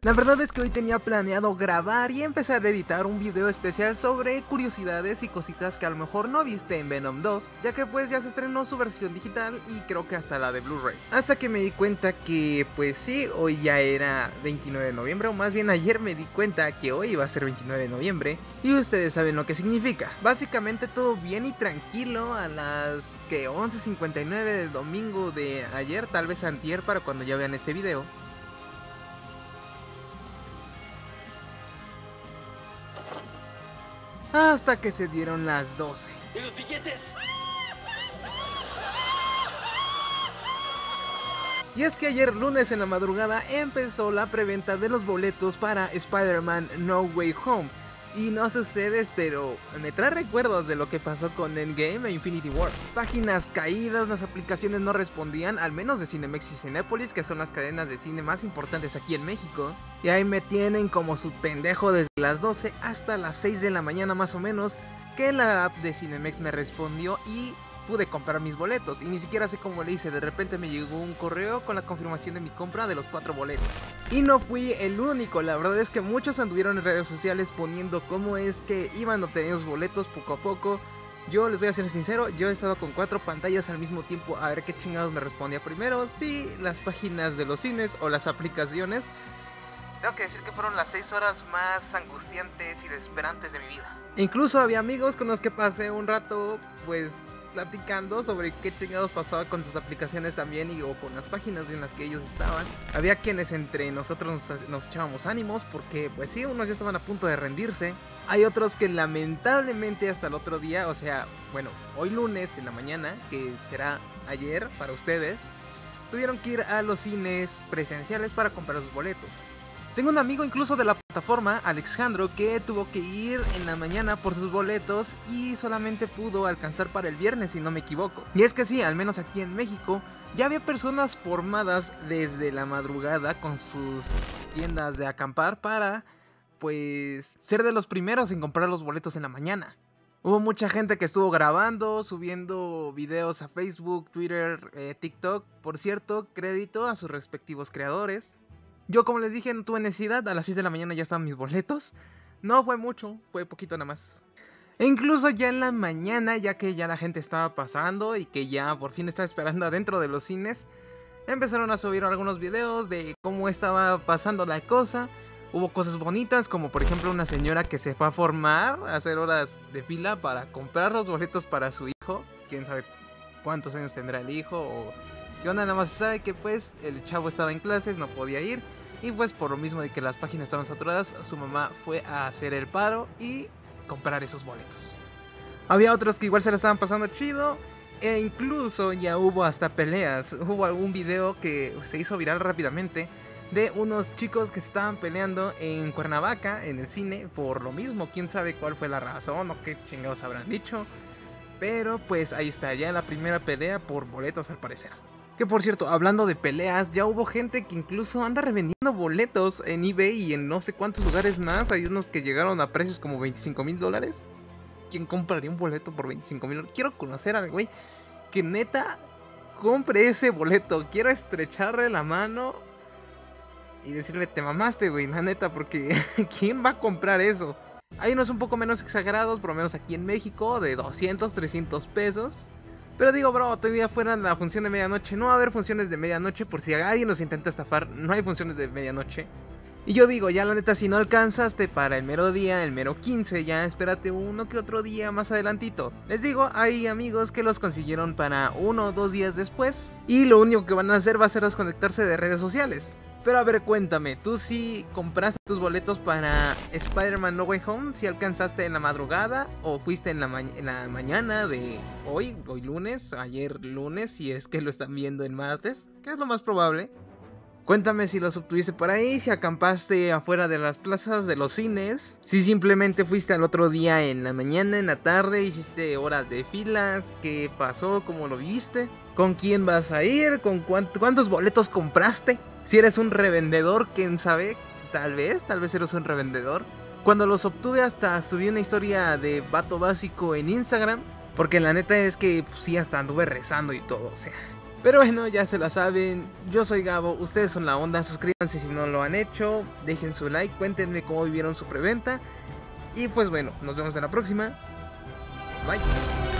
La verdad es que hoy tenía planeado grabar y empezar a editar un video especial sobre curiosidades y cositas que a lo mejor no viste en Venom 2, ya que pues ya se estrenó su versión digital y creo que hasta la de Blu-ray. Hasta que me di cuenta que pues sí, hoy ya era 29 de noviembre, o más bien ayer me di cuenta que hoy iba a ser 29 de noviembre, y ustedes saben lo que significa. Básicamente todo bien y tranquilo a las 11:59 del domingo de ayer, tal vez antier para cuando ya vean este video. Hasta que se dieron las 12. ¿Y los billetes? Y es que ayer lunes en la madrugada empezó la preventa de los boletos para Spider-Man No Way Home. Y no sé ustedes, pero me trae recuerdos de lo que pasó con Endgame e Infinity War. Páginas caídas, las aplicaciones no respondían, al menos de Cinemex y Cinépolis, que son las cadenas de cine más importantes aquí en México. Y ahí me tienen como su pendejo desde las 12 hasta las 6 de la mañana más o menos, que la app de Cinemex me respondió y pude comprar mis boletos. Y ni siquiera sé cómo le hice, de repente me llegó un correo con la confirmación de mi compra de los 4 boletos. Y no fui el único, la verdad es que muchos anduvieron en redes sociales poniendo cómo es que iban obteniendo los boletos poco a poco. Yo les voy a ser sincero, yo he estado con 4 pantallas al mismo tiempo a ver qué chingados me respondía primero, si las páginas de los cines o las aplicaciones. Tengo que decir que fueron las 6 horas más angustiantes y desesperantes de mi vida. Incluso había amigos con los que pasé un rato, pues, platicando sobre qué chingados pasaba con sus aplicaciones también o con las páginas en las que ellos estaban. Había quienes entre nosotros nos echábamos ánimos porque pues sí, unos ya estaban a punto de rendirse. Hay otros que lamentablemente hasta el otro día, o sea, bueno, hoy lunes en la mañana, que será ayer para ustedes, tuvieron que ir a los cines presenciales para comprar sus boletos. Tengo un amigo incluso de la plataforma, Alexandro, que tuvo que ir en la mañana por sus boletos y solamente pudo alcanzar para el viernes, si no me equivoco. Y es que sí, al menos aquí en México, ya había personas formadas desde la madrugada con sus tiendas de acampar para, pues, ser de los primeros en comprar los boletos en la mañana. Hubo mucha gente que estuvo grabando, subiendo videos a Facebook, Twitter, TikTok. Por cierto, crédito a sus respectivos creadores. Yo, como les dije, no tuve necesidad, a las 6 de la mañana ya estaban mis boletos. No fue mucho, fue poquito nada más. E incluso ya en la mañana, ya que ya la gente estaba pasando y que ya por fin estaba esperando adentro de los cines, empezaron a subir algunos videos de cómo estaba pasando la cosa. Hubo cosas bonitas, como por ejemplo una señora que se fue a formar, a hacer horas de fila para comprar los boletos para su hijo. Quién sabe cuántos años tendrá el hijo o... Yo nada más sabe que pues el chavo estaba en clases, no podía ir. Y pues por lo mismo de que las páginas estaban saturadas, su mamá fue a hacer el paro y comprar esos boletos. Había otros que igual se la estaban pasando chido. E incluso ya hubo hasta peleas. Hubo algún video que se hizo viral rápidamente de unos chicos que se estaban peleando en Cuernavaca, en el cine, por lo mismo. Quién sabe cuál fue la razón o qué chingados habrán dicho. Pero pues ahí está, ya la primera pelea por boletos al parecer. Que por cierto, hablando de peleas, ya hubo gente que incluso anda revendiendo boletos en eBay y en no sé cuántos lugares más. Hay unos que llegaron a precios como $25,000. ¿Quién compraría un boleto por $25,000? Quiero conocer al güey que neta compre ese boleto. Quiero estrecharle la mano y decirle, te mamaste, güey, la neta, porque ¿quién va a comprar eso? Hay unos un poco menos exagerados, por lo menos aquí en México, de 200, 300 pesos. Pero digo, bro, todavía fuera la función de medianoche. No va a haber funciones de medianoche, por si alguien nos intenta estafar. No hay funciones de medianoche. Y yo digo, ya la neta, si no alcanzaste para el mero día, el mero 15, ya espérate uno que otro día más adelantito. Les digo, hay amigos que los consiguieron para 1 o 2 días después. Y lo único que van a hacer va a ser desconectarse de redes sociales. Pero a ver, cuéntame, ¿tú sí compraste tus boletos para Spider-Man No Way Home? ¿Sí alcanzaste en la madrugada? ¿O fuiste en la mañana de hoy lunes, ayer lunes, si es que lo están viendo el martes? Que es lo más probable. Cuéntame si los obtuviste por ahí, si acampaste afuera de las plazas de los cines, si simplemente fuiste al otro día en la mañana, en la tarde, hiciste horas de filas, qué pasó, cómo lo viste, con quién vas a ir, con cuántos boletos compraste. Si eres un revendedor, quién sabe, tal vez eres un revendedor. Cuando los obtuve hasta subí una historia de vato básico en Instagram, porque la neta es que pues, sí, hasta anduve rezando y todo, o sea, Pero bueno, ya se la saben, yo soy Gabo, ustedes son la onda, suscríbanse si no lo han hecho, dejen su like, cuéntenme cómo vivieron su preventa. Y pues bueno, nos vemos en la próxima. Bye.